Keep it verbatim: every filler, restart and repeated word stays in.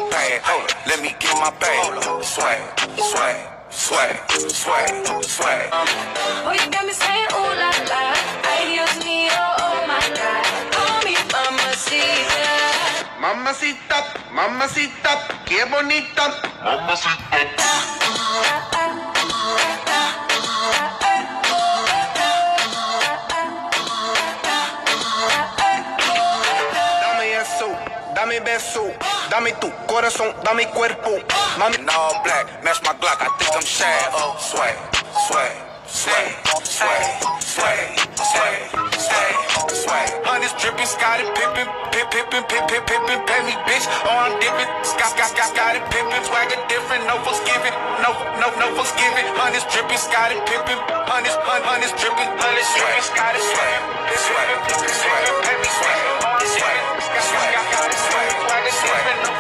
bag. Hold up, let me get my bag. Swag, swag, swag, swag, swag. Oh, you got me saying ooh la la. Ay, Dios mío, oh my God. Call me mamacita. Mamacita, mamacita, qué bonita. Mamacita. Dame beso, dame tu corazón, dame cuerpo. Mami, in all black, match my Glock, I think I'm Shaq. Oh, swag, swag, swag, swag, swag, swag, swag, swag. Honey's dripping, Scotty pippin', pip pippin', pip pip pippin', pay me bitch. Oh, I'm dipping, Scott, Scott, Scott, Scotty pippin', swagger different, no forgiving, no, no, no forgiving. Honey's dripping, Scotty pippin', honey's, hun, honey's dripping, honey's dripping, Scotty swag, swag, swag, pay me swag, swag, swag, swag, swag, swag, swag.